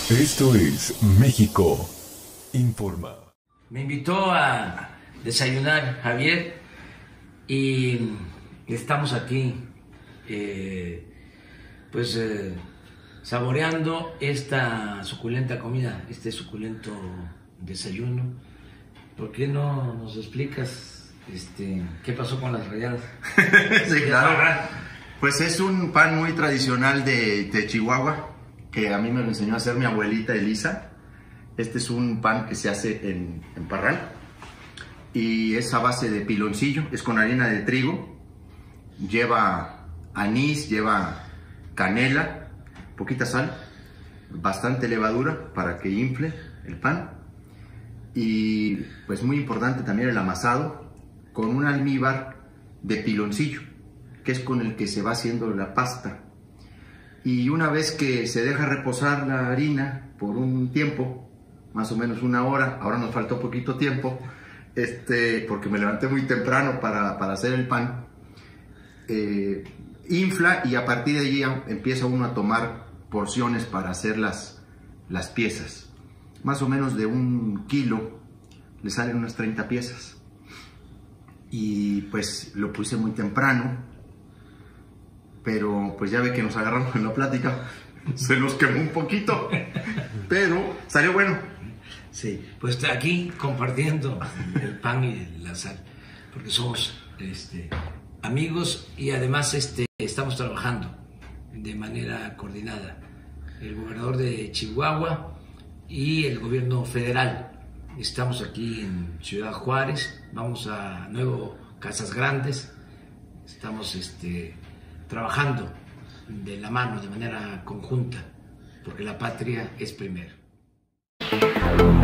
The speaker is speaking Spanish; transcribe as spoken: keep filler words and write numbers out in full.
Esto es México Informa. Me invitó a desayunar Javier y estamos aquí eh, pues eh, saboreando esta suculenta comida, este suculento desayuno. ¿Por qué no nos explicas este, qué pasó con las ralladas? Sí, claro. Pues es un pan muy tradicional de, de Chihuahua, que a mí me lo enseñó a hacer mi abuelita Elisa. Este es un pan que se hace en, en Parral y es a base de piloncillo, es con harina de trigo, lleva anís, lleva canela, poquita sal, bastante levadura para que infle el pan y pues muy importante también el amasado con un almíbar de piloncillo, que es con el que se va haciendo la pasta. Y una vez que se deja reposar la harina por un tiempo, más o menos una hora, ahora nos faltó poquito tiempo, este, porque me levanté muy temprano para, para hacer el pan, eh, infla y a partir de allí empieza uno a tomar porciones para hacer las, las piezas. Más o menos de un kilo le salen unas treinta piezas. Y pues lo puse muy temprano, pero pues ya ve que nos agarramos en la plática, se nos quemó un poquito, pero salió bueno. Sí, pues aquí compartiendo el pan y la sal, porque somos este, amigos y además este, estamos trabajando de manera coordinada. El gobernador de Chihuahua y el gobierno federal. Estamos aquí en Ciudad Juárez, vamos a Nuevo Casas Grandes, estamos este, trabajando de la mano, de manera conjunta, porque la patria es primero.